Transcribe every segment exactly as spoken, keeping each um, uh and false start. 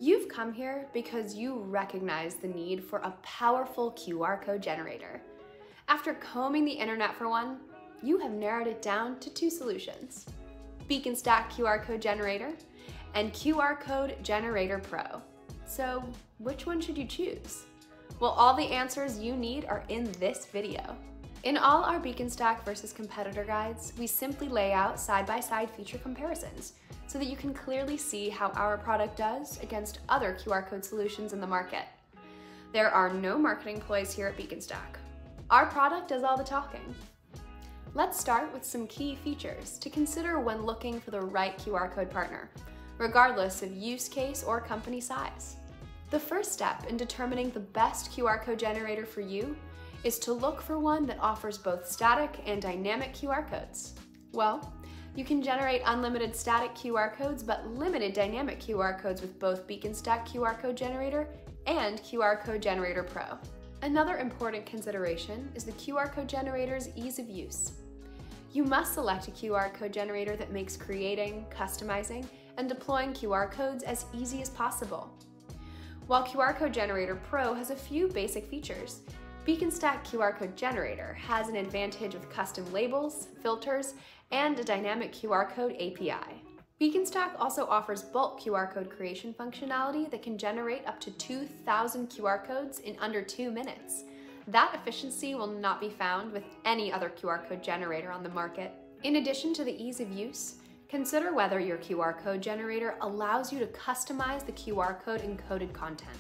You've come here because you recognize the need for a powerful Q R code generator. After combing the internet for one, you have narrowed it down to two solutions: Beaconstac Q R Code Generator and Q R Code Generator Pro. So which one should you choose? Well, all the answers you need are in this video. In all our Beaconstac versus competitor guides, we simply lay out side-by-side feature comparisons so that you can clearly see how our product does against other Q R code solutions in the market. There are no marketing ploys here at Beaconstac. Our product does all the talking. Let's start with some key features to consider when looking for the right Q R code partner, regardless of use case or company size. The first step in determining the best Q R code generator for you is to look for one that offers both static and dynamic Q R codes. Well, you can generate unlimited static Q R codes but limited dynamic Q R codes with both Beaconstac Q R Code Generator and Q R Code Generator Pro. Another important consideration is the Q R code generator's ease of use. You must select a Q R code generator that makes creating, customizing, and deploying Q R codes as easy as possible. While Q R Code Generator Pro has a few basic features, Beaconstac Q R Code Generator has an advantage with custom labels, filters, and a dynamic Q R code A P I. Beaconstac also offers bulk Q R code creation functionality that can generate up to two thousand Q R codes in under two minutes. That efficiency will not be found with any other Q R code generator on the market. In addition to the ease of use, consider whether your Q R code generator allows you to customize the Q R code encoded content.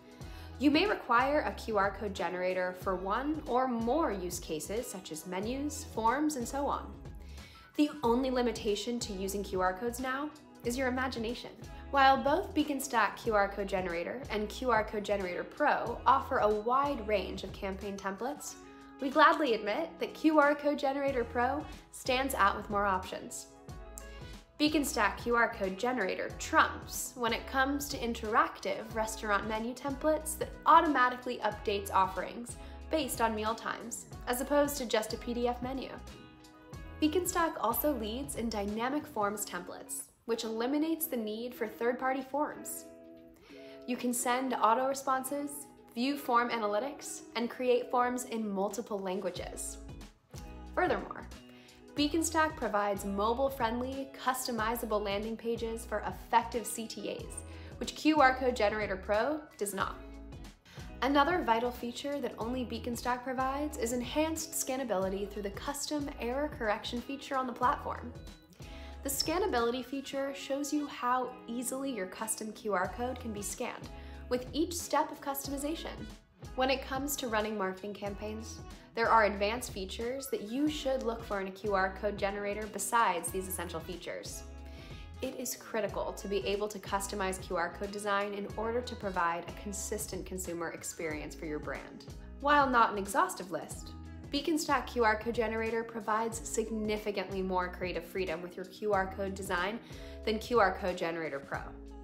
You may require a Q R code generator for one or more use cases such as menus, forms, and so on. The only limitation to using Q R codes now is your imagination. While both Beaconstac Q R Code Generator and Q R Code Generator Pro offer a wide range of campaign templates, we gladly admit that Q R Code Generator Pro stands out with more options. Beaconstac Q R Code Generator trumps when it comes to interactive restaurant menu templates that automatically updates offerings based on meal times, as opposed to just a P D F menu. Beaconstac also leads in dynamic forms templates, which eliminates the need for third-party forms. You can send auto responses, view form analytics, and create forms in multiple languages. Furthermore, Beaconstac provides mobile-friendly, customizable landing pages for effective C T As, which Q R Code Generator Pro does not. Another vital feature that only Beaconstac provides is enhanced scannability through the custom error correction feature on the platform. The Scannability feature shows you how easily your custom Q R code can be scanned with each step of customization. When it comes to running marketing campaigns, there are advanced features that you should look for in a Q R code generator besides these essential features. It is critical to be able to customize Q R code design in order to provide a consistent consumer experience for your brand. While not an exhaustive list, Beaconstac Q R Code Generator provides significantly more creative freedom with your Q R code design than Q R Code Generator Pro.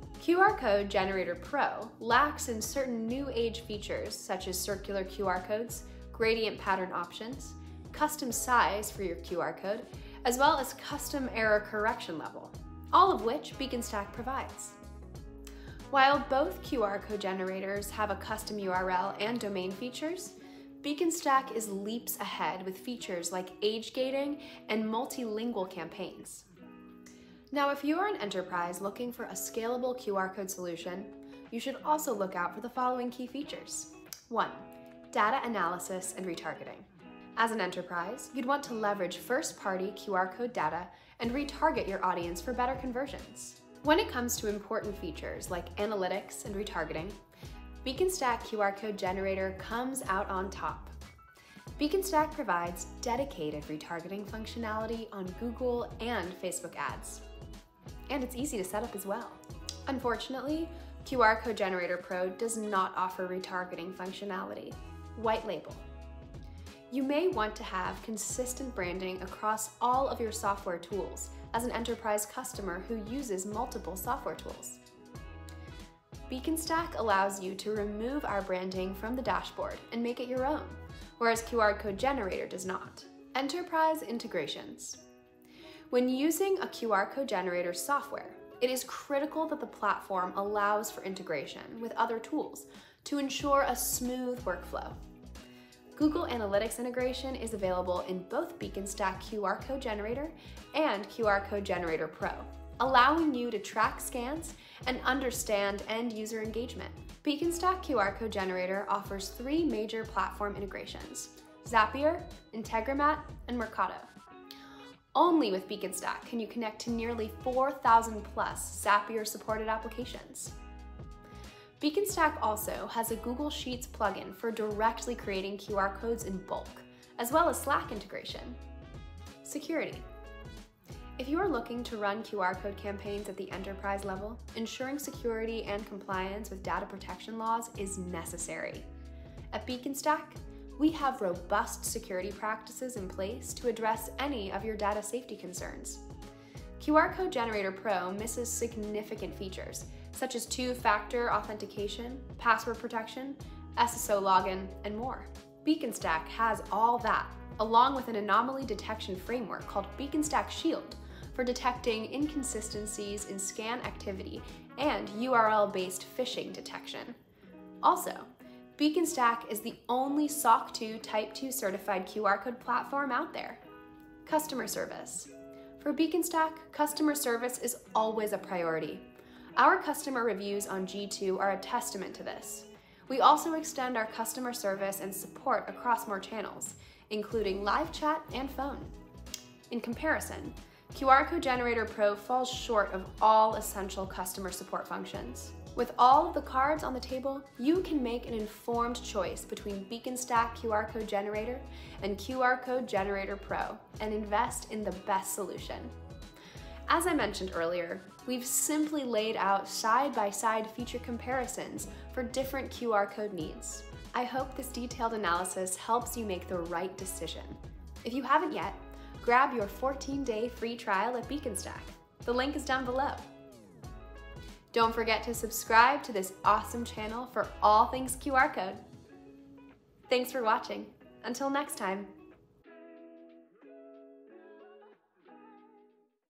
Q R Code Generator Pro lacks in certain new age features such as circular Q R codes, gradient pattern options, custom size for your Q R code, as well as custom error correction level, all of which Beaconstac provides. While both Q R code generators have a custom U R L and domain features, Beaconstac is leaps ahead with features like age gating and multilingual campaigns. Now, if you are an enterprise looking for a scalable Q R code solution, you should also look out for the following key features. One, data analysis and retargeting. As an enterprise, you'd want to leverage first-party Q R code data and retarget your audience for better conversions. When it comes to important features like analytics and retargeting, Beaconstac Q R Code Generator comes out on top. Beaconstac provides dedicated retargeting functionality on Google and Facebook ads. And it's easy to set up as well. Unfortunately, Q R Code Generator Pro does not offer retargeting functionality. White label. You may want to have consistent branding across all of your software tools as an enterprise customer who uses multiple software tools. Beaconstac allows you to remove our branding from the dashboard and make it your own, whereas Q R Code Generator does not. Enterprise integrations. When using a Q R Code Generator software, It is critical that the platform allows for integration with other tools to ensure a smooth workflow. Google Analytics integration is available in both Beaconstac Q R Code Generator and Q R Code Generator Pro, allowing you to track scans and understand end user engagement. Beaconstac Q R Code Generator offers three major platform integrations: Zapier, Integromat, and Mercado. Only with Beaconstac can you connect to nearly four thousand plus Zapier-supported applications. Beaconstac also has a Google Sheets plugin for directly creating Q R codes in bulk, as well as Slack integration. Security. If you are looking to run Q R code campaigns at the enterprise level, ensuring security and compliance with data protection laws is necessary. At Beaconstac, we have robust security practices in place to address any of your data safety concerns. Q R Code Generator Pro misses significant features, such as two-factor authentication, password protection, S S O login, and more. Beaconstac has all that, along with an anomaly detection framework called Beaconstac Shield for detecting inconsistencies in scan activity and U R L-based phishing detection. Also, Beaconstac is the only S O C two Type two certified Q R code platform out there. Customer service. For Beaconstac, customer service is always a priority. Our customer reviews on G two are a testament to this. We also extend our customer service and support across more channels, including live chat and phone. In comparison, Q R Code Generator Pro falls short of all essential customer support functions. With all of the cards on the table, you can make an informed choice between Beaconstac Q R Code Generator and Q R Code Generator Pro and invest in the best solution. As I mentioned earlier, we've simply laid out side-by-side feature comparisons for different Q R code needs. I hope this detailed analysis helps you make the right decision. If you haven't yet, grab your fourteen day free trial at Beaconstac. The link is down below. Don't forget to subscribe to this awesome channel for all things Q R code. Thanks for watching. Until next time.